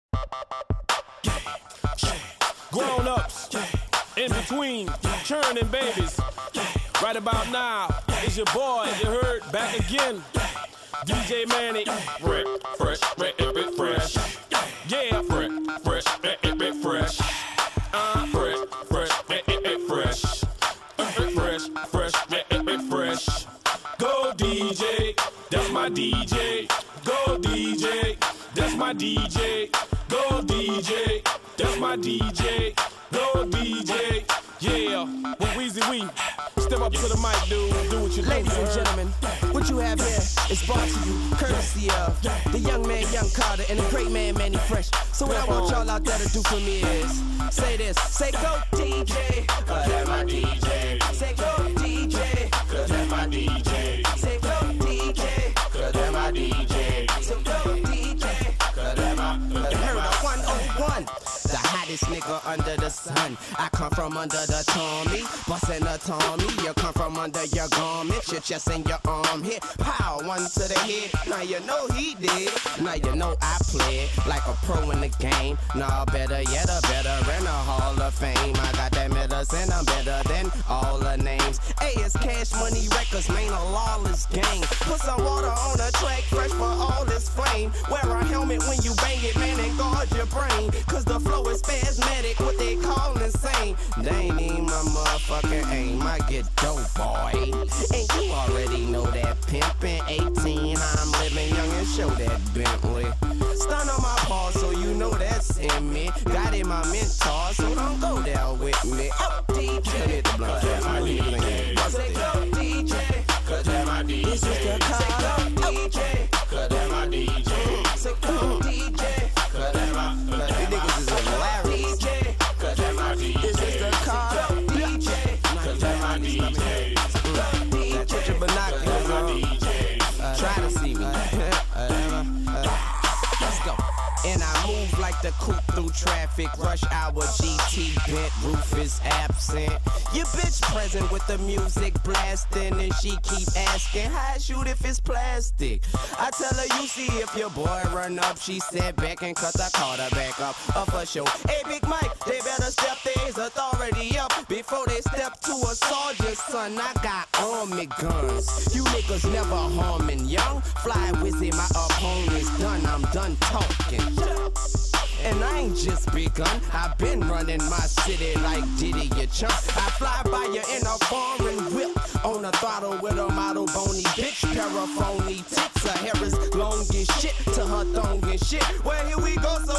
Grown-ups, in between, churning babies. Right about now, it's your boy, you heard, back again. DJ Manny. Fresh. Yeah, fresh. Fresh. Go DJ, that's my DJ. Go DJ, that's my DJ. Go DJ, that's my DJ. Go DJ, yeah. Well, Weezy we step up to the mic, dude. Do what you do. Ladies and gentlemen, what you have here is brought to you courtesy of the young man, Young Carter, and the great man, Manny Fresh. So what I want y'all out there to do for me is say this. Say go DJ, cause that's my DJ. Say go DJ, cause that's my DJ. Say go DJ, cause that's my DJ. So go DJ, cause that's my DJ. You heard of 101, the hottest nigga under the sun. I come from under the Tommy, bustin' a Tommy. You come from under your garment, your chest and your arm hit. Pow, one to the head. Now you know he did. Now you know I played like a pro in the game. Nah, better yet, a veteran, a Hall of Fame. I got that medicine, I'm better than all the names. A is Cash Money Records, man, a lawless gang. Put some water on the track, fresh for all this flame. Wear a helmet when you bang it, man, and guard your brain. Cause the flow is spasmodic, what they call insane. They ain't even my motherfucking aim. I get dope, boy. And you already know that pimpin' 18, I'm living young and show that Bentley. Stun on my paw, so you know that's in me. Got in my mentor, so don't go down with me. Oh, DJ, cause that's my DJ. Say go DJ, cause that's my DJ. This is the car. Say go DJ, cause that's my DJ. Say go DJ, cause that's my DJ. These niggas is hilarious. DJ, cause that's my DJ. This is the car. DJ, cause that's my DJ. Put your binoculars on. Try to see me. Let's go. And I move like the coupe through traffic. Rush hour GT bent, roof is absent. Your bitch present with the music blasting, and she keep asking how I shoot if it's plastic. I tell her you see if your boy run up. She sat back and cut the Carter back up. For sure. Hey Big Mike, they better step their authority up before they step to a soldier's son. I got army guns. You niggas never harming young. Fly Wizzy, my opponent's done. I'm done talking. And I ain't just begun. I've been running my city like Diddy, you chump. I fly by you in a foreign whip, on a throttle with a model bony bitch. Paraphony tits, her hair is long as shit to her thong and shit. Well, here we go, so